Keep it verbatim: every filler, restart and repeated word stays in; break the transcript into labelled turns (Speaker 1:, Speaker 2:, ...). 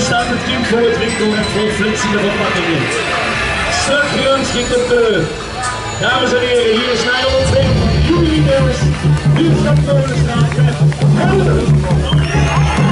Speaker 1: staat het kind voor het winkel en vol flitsende verpakkingen. Strak gerangschikt op de deur. Dames en heren, hier is mijn optreden van Julie Mills, Buurtschap Molenstraat met Helden.